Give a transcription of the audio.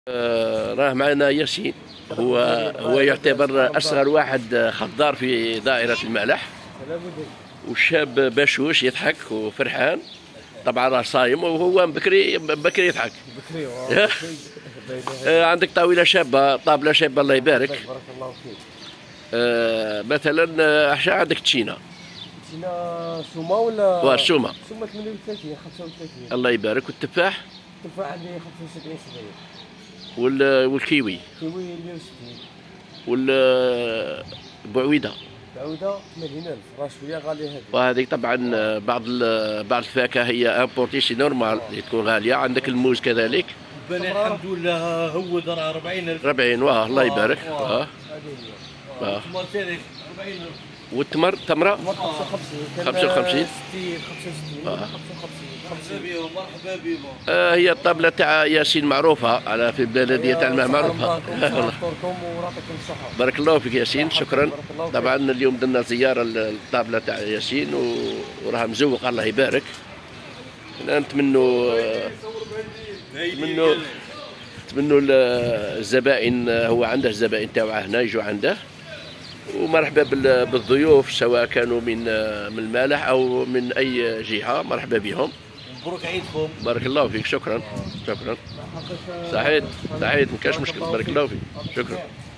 راه معنا ياسين. هو يعتبر اصغر واحد خضار في دائرة المالح، وشاب بشوش يضحك وفرحان. طبعا راه صايم وهو بكري بكري يضحك. عندك طاولة شابة، طابلة شابة الله يبارك. بارك الله فيك. مثلا احشا عندك تشينا سومه ولا السومة. سومه 38 35. الله يبارك. والتفاح التفاح عندي 75 70. والكيوي كيوي 160. والبعويدة العوده 80,000 راه شويه غالي هذه. وهذه طبعا بعض الفاكهة هي امبورتي سي نورمال اللي تكون غالية. عندك الموز كذلك. الحمد لله هو درا 40,000. 40 الله يبارك. التمر ثاني 40,000. والتمر تمرة 55 55 60 65 55. مرحبا بهم. هي الطابلة تاع ياسين معروفة على في البلدية تاع الماء معروفة. بارك الله فيك ياسين، شكرا. طبعا اليوم درنا زيارة للطابلة تاع ياسين وراه مزوق الله يبارك. نتمنوا الزبائن، هو عنده الزبائن تاعو هنا يجوا عنده. ومرحبا بالضيوف سواء كانوا من المالح او من اي جهه، مرحبا بهم. مبروك عيدكم. بارك الله فيك، شكرا. سعيد ما كاش مشكل. بارك الله فيك، شكرا.